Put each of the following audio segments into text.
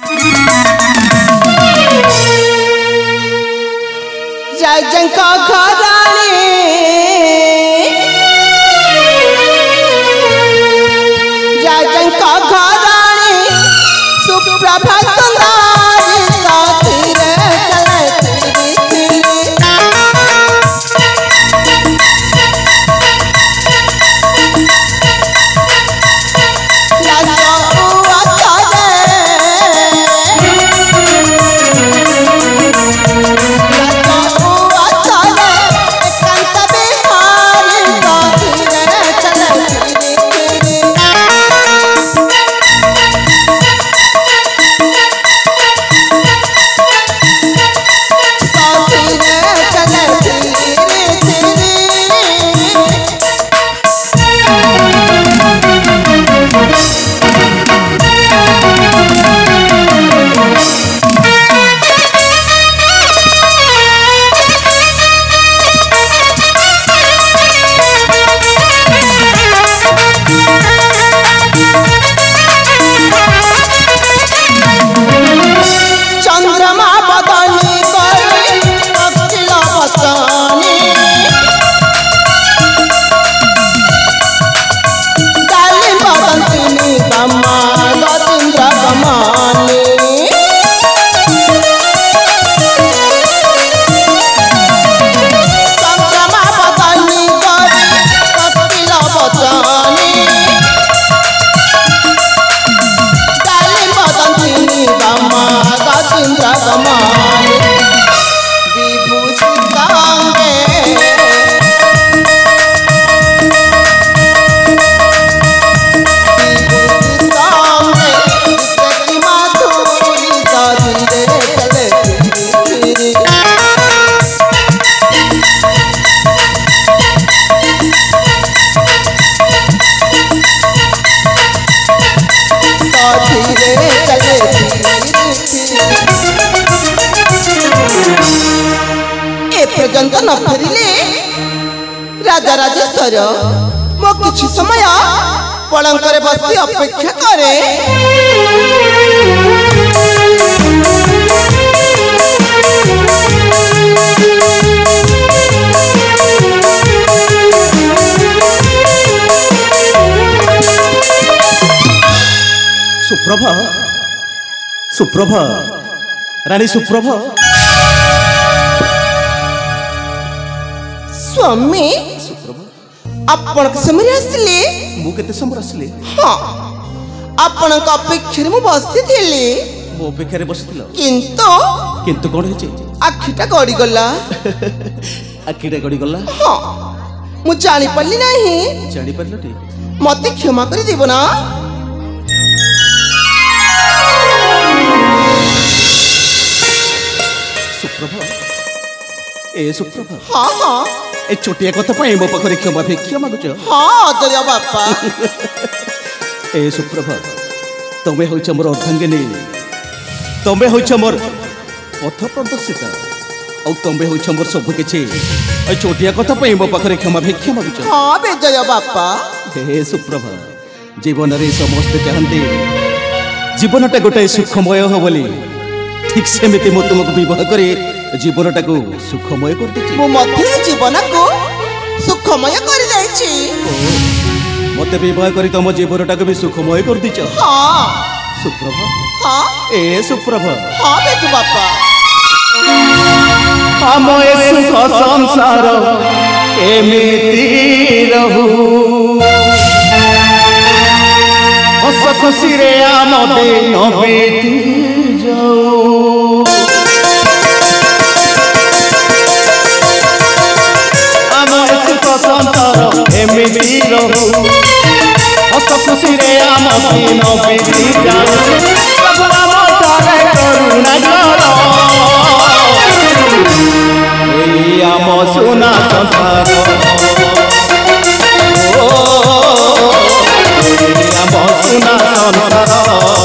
जय जंका घराणी जय जंका घराणी सुप्रभा सुंदरी साथी रे पर्यंत न फेरिले राजा राजेश्वर मो किछि समय पलंकरे बसी अपेक्षा करे। सुप्रभा सुप्रभा रानी सुप्रभा स्वामी आपण समय आसले मु केते समय आसले हां आपण का अपेक्षा मु बसिथिली मो अपेक्षा रे बसिथिल किंतु किंतु कोन हेचे आखिटा गड़ी गला आखिटा गड़ी गला हां मु जानि पल्ली नहीं परलटी मते क्षमा कर देबो ना। सुप्रभा ए सुप्रभा हां हां ए छोटिया कथा पाए मो पाखरे क्षमा मागुछ हां दरिया बापा ए सुप्रभा तमे होइछ मोर अर्धांगिनी तमे होइछ मोर पथ प्रदर्शिता औ तमे होइछ मोर सब किछि ए छोटिया कथा पाए मो पाखरे क्षमा मागुछ हां बे जय बापा हे सुप्रभा जीवन रे समस्त चाहंती जीवनटा गोटे सुखमय हो बोली ठीक सेमिति मो तुमको विवाह करे जीवनटा को सुखमय कर देछि मो मध्य जीवन को सुखमय कर दैछि मते विवाह करी तुम जीवनटा को भी सुखमय कर दिछ। हां सुप्रभा हां ए सुप्रभा हां बेटू बापा हम ए सुख संसार एमिति रहू हस खुशी रे आम दिन बीती जाऊ आम ए सुख संसार एमिति रहू हस खुशी रे आम दिन बीती जाऊ प्रभु नाम तारे करुणा करो ए आम सुना संसार सुना संसार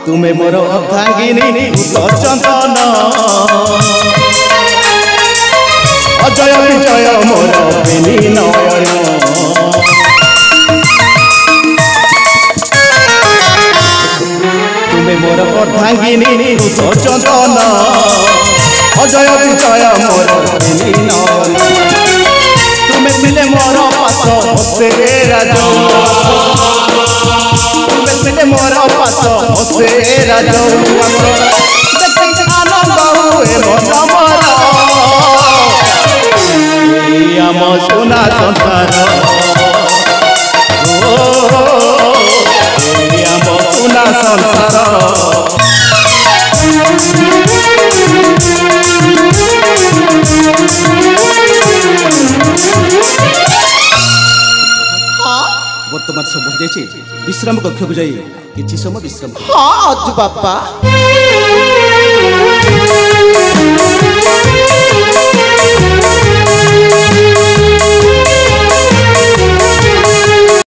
ତୁମେ ମୋର ଅର୍ଦ୍ଧାଙ୍ଗିନୀ ଚନ୍ଦନ ଅଜୟ ବିଜୟ ମୋର ବେନି ନୟନ ତୁମେ ମୋର ଅର୍ଦ୍ଧାଙ୍ଗିନୀ ଚନ୍ଦନ ଅଜୟ ବିଜୟ ମୋର ବେନି ନୟନ ତୁମେ ଥିଲେ ମୋର ପାଶ ହସେ ରାଜ ତୁମେ ଥିଲେ ମୋର ପାଶ ହସେ ରାଜ ଆନନ୍ଦ ହୁଏ ମନ ମୋର ଆମ ସୁନା ସଂସାର ଆମ ସୁନା ସଂସାର ବର୍ତ୍ତମାନ ସମୟ ଯାଇଛି ବିଶ୍ରାମ କକ୍ଷକୁ ଯାଇ କିଛି ସମୟ ବିଶ୍ରାମ। ହଁ ଅଜୁ ବାପା।